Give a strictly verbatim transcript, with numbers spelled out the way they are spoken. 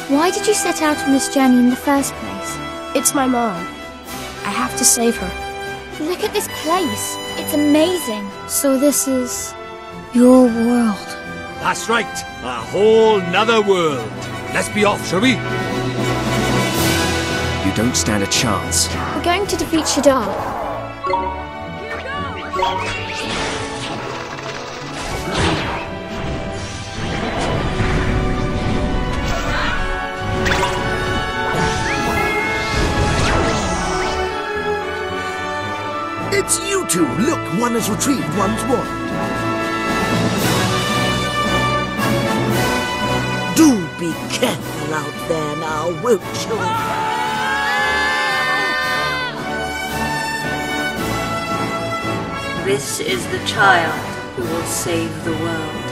Why did you set out on this journey in the first place? It's my mom. I have to save her. Look at this place. It's amazing. So this is your world. That's right. A whole nother world. Let's be off, shall we? You don't stand a chance. We're going to defeat Shadar. It's you two! Look, one has retrieved one's wand. Do be careful out there now, won't you? This is the child who will save the world.